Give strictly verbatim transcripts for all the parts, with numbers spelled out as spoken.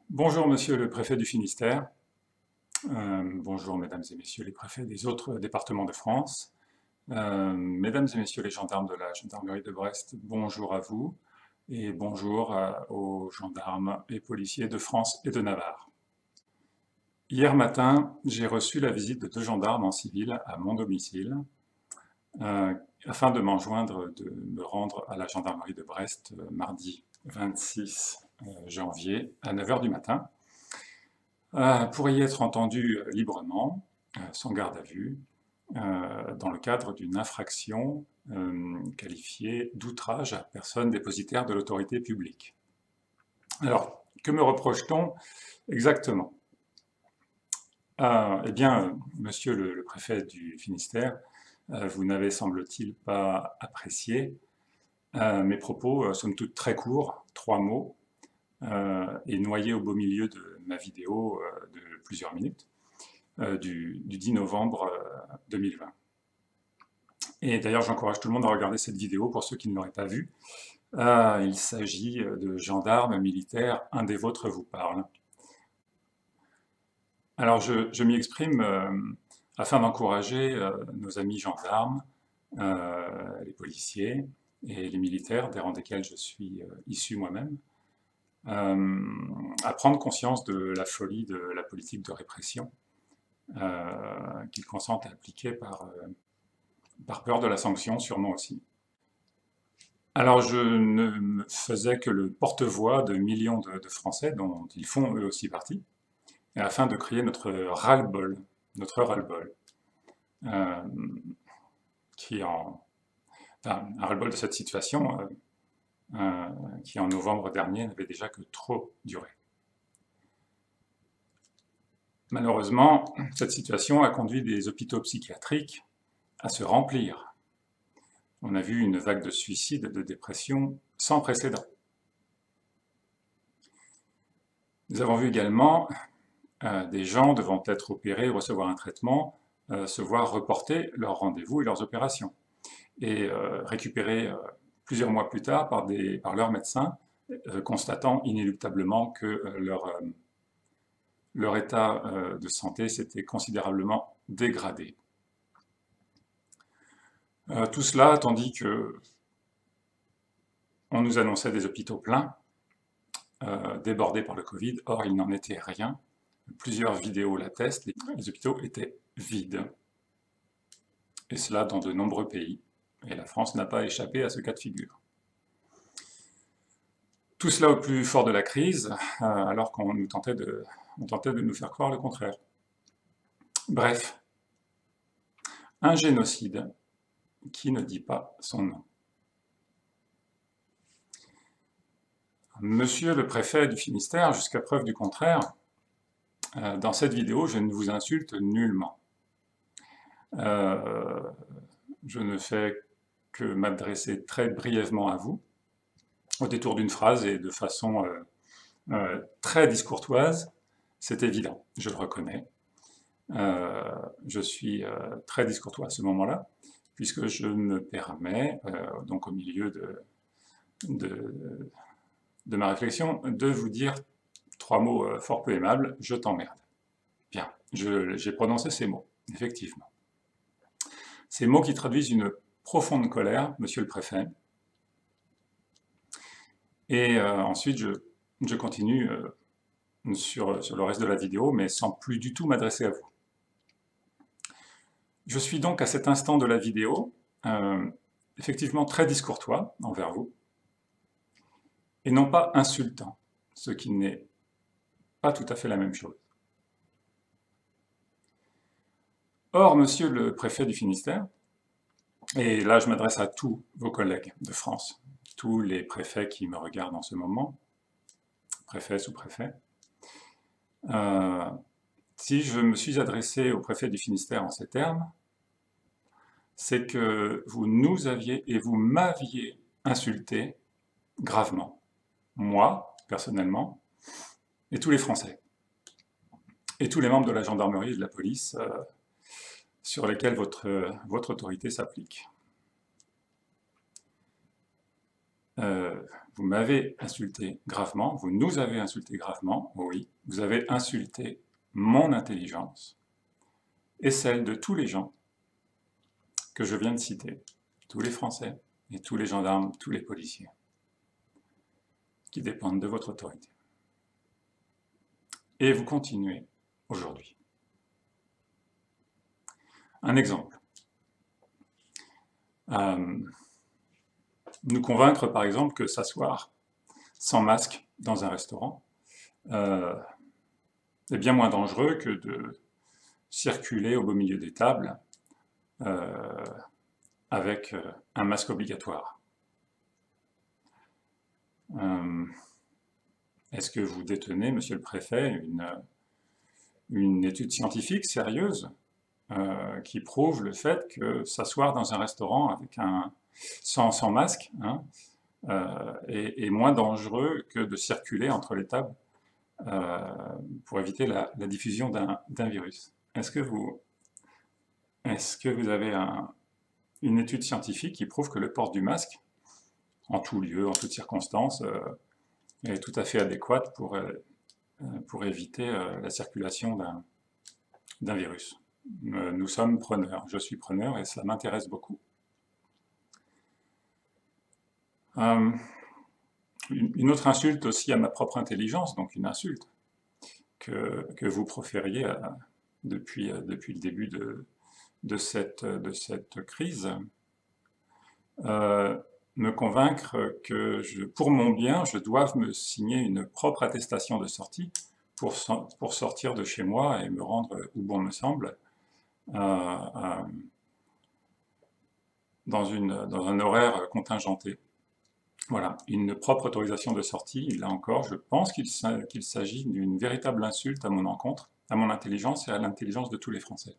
Bonjour Monsieur le préfet du Finistère, Euh, bonjour Mesdames et Messieurs les préfets des autres départements de France, Euh, Mesdames et Messieurs les gendarmes de la gendarmerie de Brest, bonjour à vous et bonjour à- aux gendarmes et policiers de France et de Navarre. Hier matin, j'ai reçu la visite de deux gendarmes en civil à mon domicile euh, afin de m'enjoindre de me rendre à la gendarmerie de Brest euh, mardi vingt-six euh, janvier à neuf heures du matin. Euh, pour y être entendu euh, librement, euh, sans garde à vue, euh, dans le cadre d'une infraction euh, qualifiée d'outrage à personne dépositaire de l'autorité publique. Alors, que me reproche-t-on exactement? Euh, Eh bien, euh, monsieur le, le préfet du Finistère, euh, vous n'avez, semble-t-il, pas apprécié euh, mes propos, euh, somme toute très courts, trois mots, euh, et noyés au beau milieu de ma vidéo euh, de plusieurs minutes. Euh, du, du dix novembre euh, deux mille vingt. Et d'ailleurs, j'encourage tout le monde à regarder cette vidéo pour ceux qui ne l'auraient pas vue. Euh, il s'agit de gendarmes militaires, un des vôtres vous parle. Alors, je, je m'y exprime euh, afin d'encourager euh, nos amis gendarmes, euh, les policiers et les militaires, des rangs desquels je suis euh, issu moi-même, euh, à prendre conscience de la folie de la politique de répression euh, qu'ils consentent à appliquer par, euh, par peur de la sanction, sûrement aussi. Alors, je ne me faisais que le porte-voix de millions de, de Français, dont ils font eux aussi partie, et afin de crier notre ras-le-bol, notre ras-le-bol, euh, qui en, enfin, un ras-le-bol de cette situation, euh, euh, qui en novembre dernier n'avait déjà que trop duré. Malheureusement, cette situation a conduit des hôpitaux psychiatriques à se remplir. On a vu une vague de suicides et de dépression sans précédent. Nous avons vu également euh, des gens devant être opérés ou recevoir un traitement euh, se voir reporter leurs rendez-vous et leurs opérations et euh, récupérés euh, plusieurs mois plus tard par, des, par leurs médecins, euh, constatant inéluctablement que euh, leur, euh, leur état euh, de santé s'était considérablement dégradé. Euh, tout cela tandis que on nous annonçait des hôpitaux pleins, euh, débordés par le Covid. Or, il n'en était rien. Plusieurs vidéos l'attestent, les, les hôpitaux étaient vides. Et cela dans de nombreux pays. Et la France n'a pas échappé à ce cas de figure. Tout cela au plus fort de la crise, euh, alors qu'on nous tentait de, on tentait de nous faire croire le contraire. Bref, un génocide qui ne dit pas son nom. Monsieur le préfet du Finistère, jusqu'à preuve du contraire, euh, dans cette vidéo, je ne vous insulte nullement. Euh, je ne fais que m'adresser très brièvement à vous, au détour d'une phrase et de façon euh, euh, très discourtoise, c'est évident, je le reconnais. Euh, je suis euh, très discourtois à ce moment-là, puisque je me permets, euh, donc au milieu de, de, de ma réflexion, de vous dire trois mots euh, fort peu aimables, je t'emmerde. Bien, j'ai prononcé ces mots, effectivement. Ces mots qui traduisent une profonde colère, monsieur le préfet. Et euh, ensuite, je, je continue euh, sur, sur le reste de la vidéo, mais sans plus du tout m'adresser à vous. Je suis donc à cet instant de la vidéo euh, effectivement très discourtois envers vous, et non pas insultant, ce qui n'est pas tout à fait la même chose. Or, monsieur le préfet du Finistère, et là je m'adresse à tous vos collègues de France, tous les préfets qui me regardent en ce moment, préfets, sous-préfets, euh, si je me suis adressé au préfet du Finistère en ces termes, c'est que vous nous aviez et vous m'aviez insulté gravement, moi, personnellement, et tous les Français, et tous les membres de la gendarmerie et de la police euh, sur lesquels votre, votre autorité s'applique. Euh, vous m'avez insulté gravement, vous nous avez insulté gravement, oui, vous avez insulté mon intelligence et celle de tous les gens que je viens de citer, tous les Français et tous les gendarmes, tous les policiers, qui dépendent de votre autorité. Et vous continuez aujourd'hui. Un exemple. Euh, nous convaincre, par exemple, que s'asseoir sans masque dans un restaurant euh, est bien moins dangereux que de circuler au beau milieu des tables euh, avec euh, un masque obligatoire. Euh, Est-ce que vous détenez, monsieur le préfet, une, une étude scientifique sérieuse euh, qui prouve le fait que s'asseoir dans un restaurant avec un, sans, sans masque hein, euh, est, est moins dangereux que de circuler entre les tables euh, pour éviter la, la diffusion d'un virus? Est-ce que vous, est-ce que vous avez un, une étude scientifique qui prouve que le port du masque, en tout lieu, en toutes circonstances, euh, est tout à fait adéquate pour, euh, pour éviter euh, la circulation d'un virus? Euh, nous sommes preneurs, je suis preneur et ça m'intéresse beaucoup. Euh, une autre insulte aussi à ma propre intelligence, donc une insulte que, que vous profériez euh, depuis, euh, depuis le début de, de, cette, de cette crise, euh, me convaincre que je, pour mon bien, je dois me signer une propre attestation de sortie pour, pour sortir de chez moi et me rendre où bon me semble, euh, euh, dans, une, dans un horaire contingenté. Voilà, une propre autorisation de sortie, là encore, je pense qu'il qu'il s'agit d'une véritable insulte à mon encontre, à mon intelligence et à l'intelligence de tous les Français.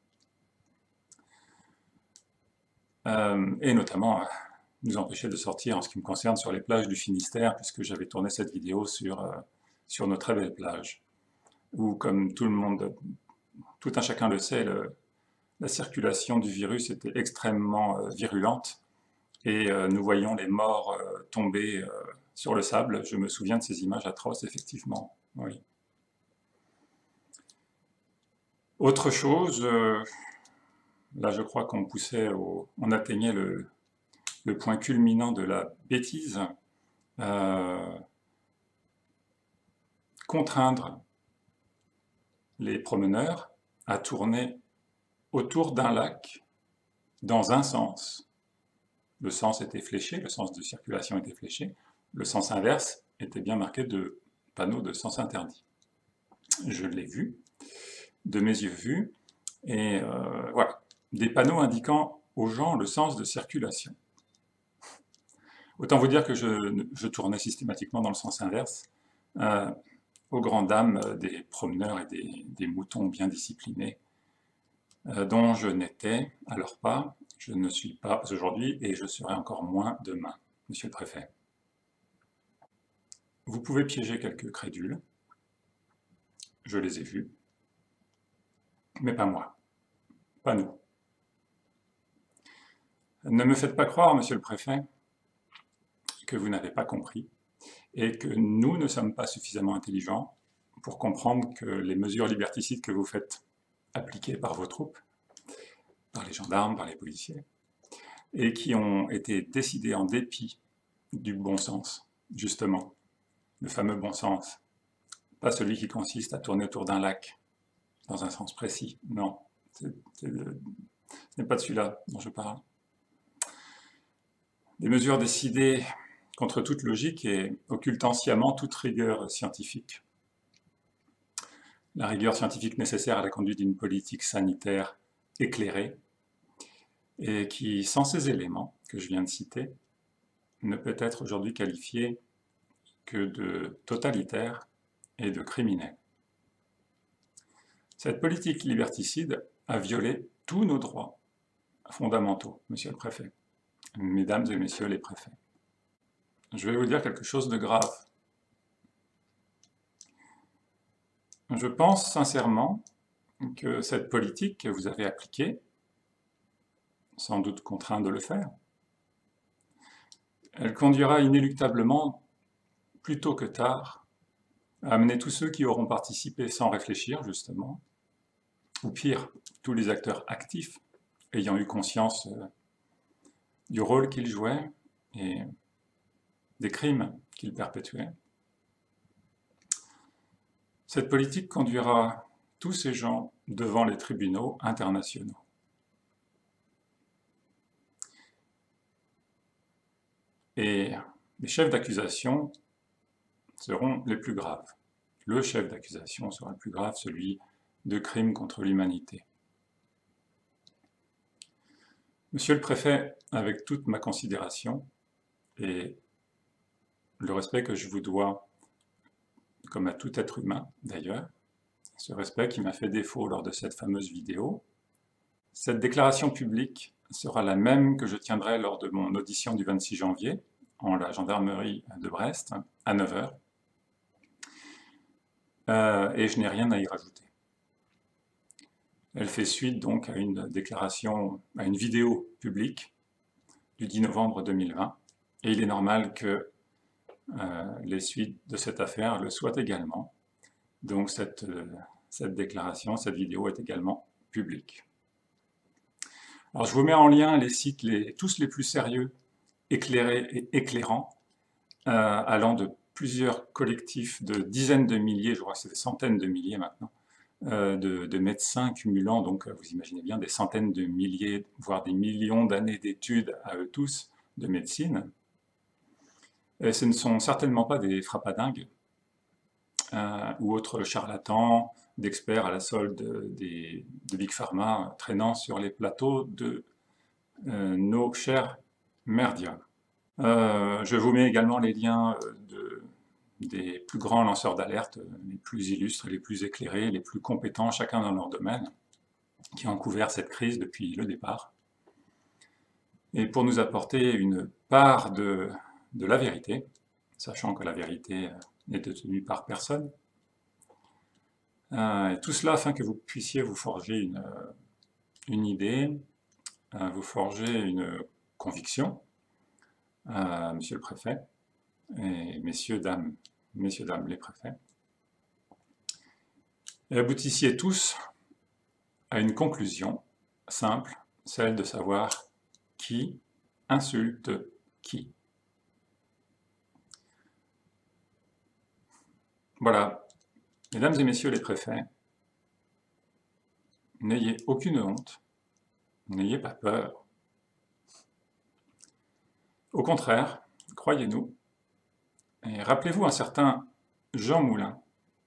Euh, et notamment, nous empêcher de sortir, en ce qui me concerne, sur les plages du Finistère, puisque j'avais tourné cette vidéo sur, euh, sur nos très belles plages, où, comme tout le monde, tout un chacun le sait, le, la circulation du virus était extrêmement euh, virulente, et euh, nous voyons les morts euh, tomber euh, sur le sable. Je me souviens de ces images atroces, effectivement. Oui. Autre chose, euh, là je crois qu'on poussait, au, on atteignait le, le point culminant de la bêtise. Euh, contraindre les promeneurs à tourner autour d'un lac dans un sens. Le sens était fléché, le sens de circulation était fléché. Le sens inverse était bien marqué de panneaux de sens interdit. Je l'ai vu, de mes yeux vus, et euh, voilà, des panneaux indiquant aux gens le sens de circulation. Autant vous dire que je, je tournais systématiquement dans le sens inverse, euh, aux grandes dames des promeneurs et des, des moutons bien disciplinés, euh, dont je n'étais alors pas, je ne suis pas aujourd'hui, et je serai encore moins demain, monsieur le préfet. Vous pouvez piéger quelques crédules, je les ai vus, mais pas moi, pas nous. Ne me faites pas croire, monsieur le préfet, que vous n'avez pas compris, et que nous ne sommes pas suffisamment intelligents pour comprendre que les mesures liberticides que vous faites appliquer par vos troupes, par les gendarmes, par les policiers, et qui ont été décidées en dépit du bon sens, justement, le fameux bon sens, pas celui qui consiste à tourner autour d'un lac, dans un sens précis, non, ce n'est pas de celui-là dont je parle. Des mesures décidées contre toute logique et occultant sciemment toute rigueur scientifique. La rigueur scientifique nécessaire à la conduite d'une politique sanitaire éclairée, et qui, sans ces éléments que je viens de citer, ne peut être aujourd'hui qualifiée que de totalitaire et de criminel. Cette politique liberticide a violé tous nos droits fondamentaux, monsieur le préfet, mesdames et messieurs les préfets. Je vais vous dire quelque chose de grave. Je pense sincèrement que cette politique que vous avez appliquée, sans doute contraint de le faire, Elle conduira inéluctablement, plus tôt que tard, à amener tous ceux qui auront participé sans réfléchir, justement, ou pire, tous les acteurs actifs ayant eu conscience euh, du rôle qu'ils jouaient et des crimes qu'ils perpétuaient. Cette politique conduira tous ces gens devant les tribunaux internationaux. Et les chefs d'accusation seront les plus graves. Le chef d'accusation sera le plus grave, celui de crimes contre l'humanité. Monsieur le préfet, avec toute ma considération et le respect que je vous dois, comme à tout être humain d'ailleurs, ce respect qui m'a fait défaut lors de cette fameuse vidéo, cette déclaration publique sera la même que je tiendrai lors de mon audition du vingt-six janvier en la gendarmerie de Brest à neuf heures. Euh, et je n'ai rien à y rajouter. Elle fait suite donc à une déclaration, à une vidéo publique du dix novembre deux mille vingt, et il est normal que euh, les suites de cette affaire le soient également. Donc cette, euh, cette déclaration, cette vidéo est également publique. Alors je vous mets en lien les sites les, tous les plus sérieux, éclairés et éclairants, euh, allant de plusieurs collectifs de dizaines de milliers, je crois que c'est des centaines de milliers maintenant, euh, de, de médecins cumulant, donc vous imaginez bien, des centaines de milliers, voire des millions d'années d'études à eux tous de médecine. Et ce ne sont certainement pas des frappadingues euh, ou autres charlatans, d'experts à la solde des, de Big Pharma traînant sur les plateaux de euh, nos chers merdias. Euh, je vous mets également les liens de, des plus grands lanceurs d'alerte, les plus illustres, les plus éclairés, les plus compétents, chacun dans leur domaine, qui ont couvert cette crise depuis le départ. Et pour nous apporter une part de, de la vérité, sachant que la vérité n'est détenue par personne, euh, et tout cela afin que vous puissiez vous forger une, une idée, euh, vous forger une conviction, Euh, monsieur le préfet, et messieurs, dames, messieurs, dames, les préfets, et aboutissiez tous à une conclusion simple, celle de savoir qui insulte qui. Voilà, mesdames et messieurs les préfets, n'ayez aucune honte, n'ayez pas peur. Au contraire, croyez-nous, et rappelez-vous un certain Jean Moulin,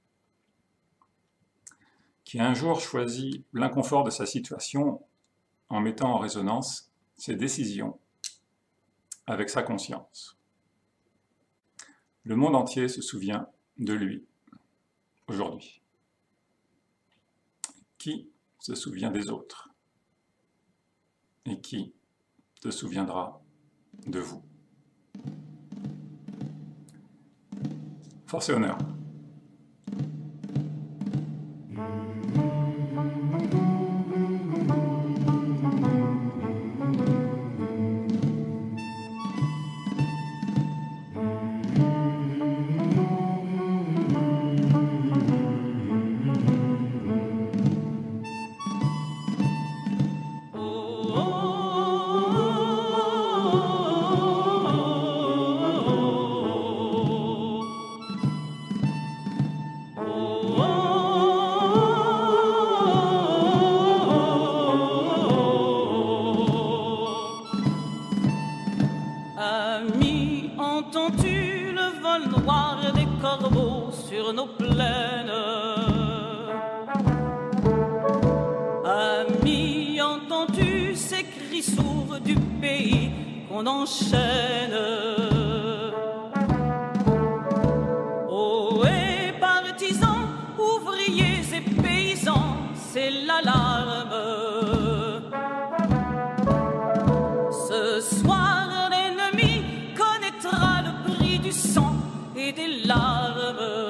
qui un jour choisit l'inconfort de sa situation en mettant en résonance ses décisions avec sa conscience. Le monde entier se souvient de lui aujourd'hui. Qui se souvient des autres? Et qui se souviendra de vous? Force et honneur. Nos plaines. Amis, entends-tu ces cris sourds du pays qu'on enchaîne? Ohé, partisans, ouvriers et paysans, c'est l'alarme. Ce soir, l'ennemi connaîtra le prix du sang et des larmes.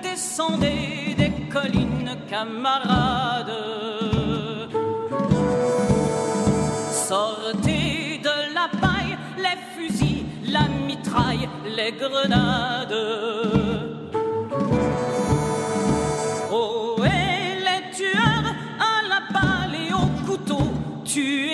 Descendez des collines, camarades. Sortez de la paille, les fusils, la mitraille, les grenades. Oh, et les tueurs à la balle et au couteau, tuez